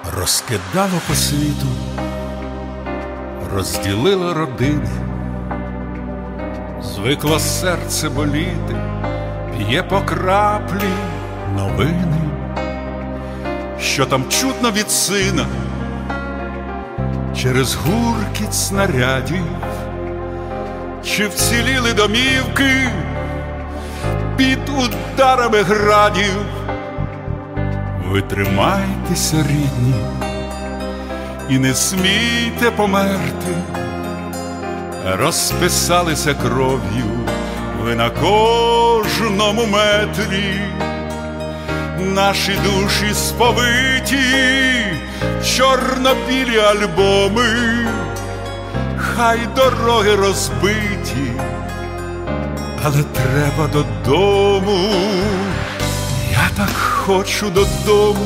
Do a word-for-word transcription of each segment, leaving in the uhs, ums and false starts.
Розкидало по світу, розділило родини, звикло серце боліти, п'є по краплі новини, що там чутно від сина через гуркіт снарядів, чи вціліли домівки під ударами градів. Ви тримайтеся, рідні, і не смійте померти. Розписалися кров'ю ви на кожному метрі, наші душі сповиті, чорно-білі альбоми, хай дороги розбиті, але треба додому. Я так хочу додому,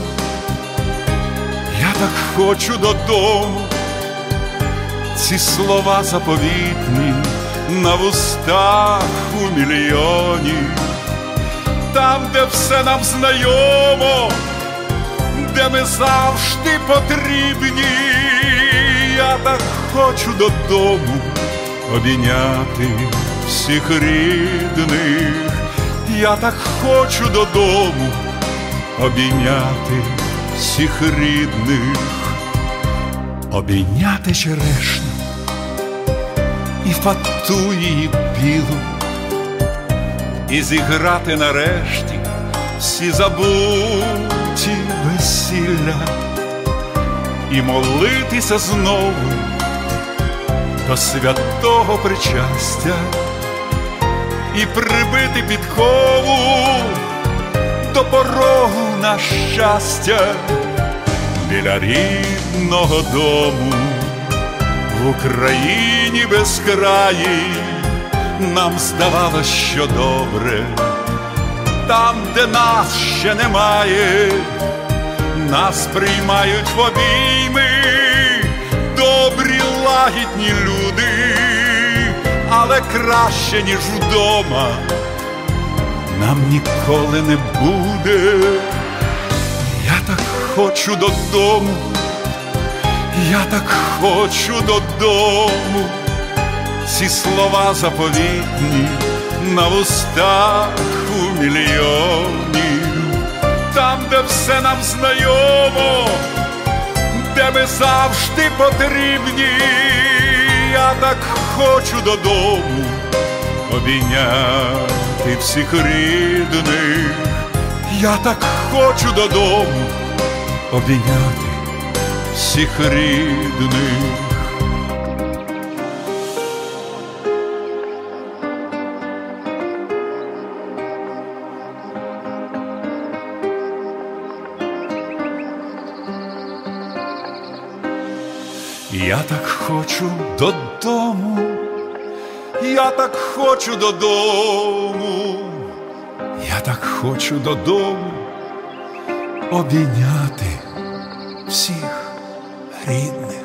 я так хочу додому. Ці слова заповітні на вустах у мільйонів, там, де все нам знайомо, де ми завжди потрібні. Я так хочу додому обійняти всіх рідних. Я так хочу додому обійняти всіх рідних, обійняти черешню і фату її білу, і зіграти нарешті всі забуті весілля, і молитися знову до святого причастя, і прибити підкову до порогу на щастя. Біля рідного дому в Україні безкраїй нам здавалось, що добре. Там, де нас ще немає, нас приймають в обійми добрі лагідні люди. Але краще, ніж вдома, нам ніколи не буде. Я так хочу додому, я так хочу додому. Ці слова заповітні на вустах у мільйонів, там, де все нам знайомо, де ми завжди потрібні. Я так хочу додому обійняти всіх рідних. Я так хочу додому обійняти всіх рідних. Я так хочу додому, я так хочу додому, я так хочу додому обійняти всіх рідних.